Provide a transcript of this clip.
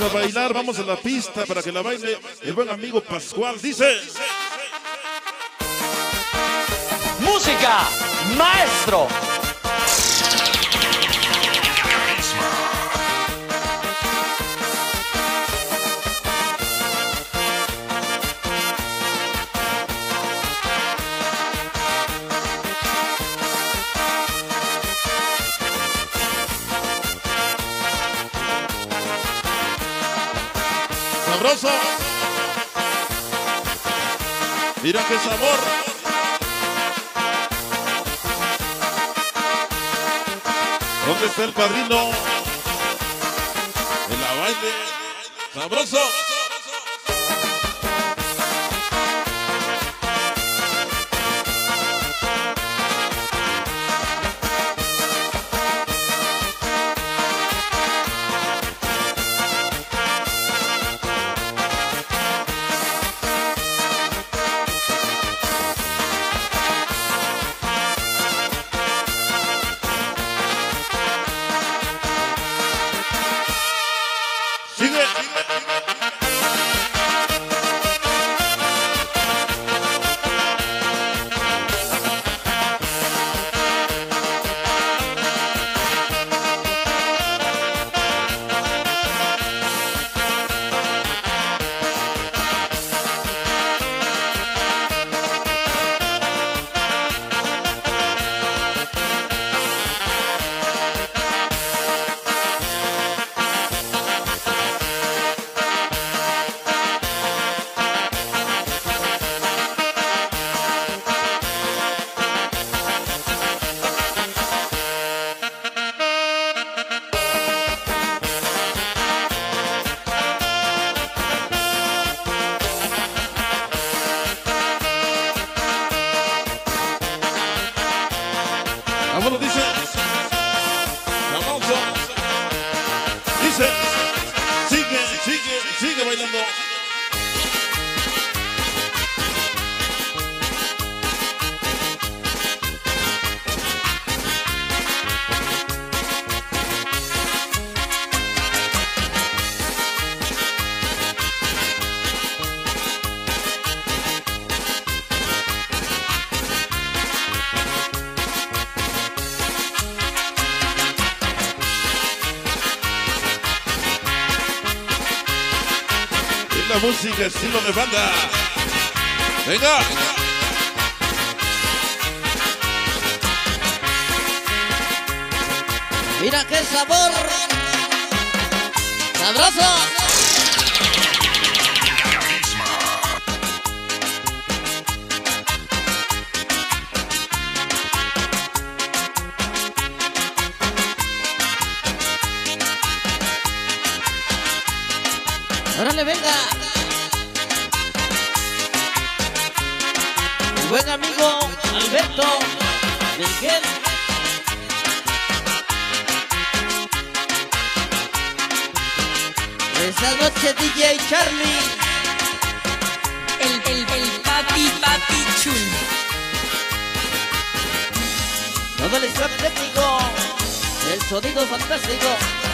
a bailar, vamos a la pista para que la baile el buen amigo Pascual. Dice: música, maestro. Sabroso. Mira qué sabor. ¿Dónde está el padrino? En la baile. Sabroso. Sigue. Vámonos, dice. Vamos. Dice. Sigue bailando. La música estilo de banda. Venga. Mira qué sabor. Sabroso. Órale, venga. Mi buen amigo Alberto Miguel. Esta noche DJ Charlie. El papi chul. Todo el staff técnico. El sonido fantástico.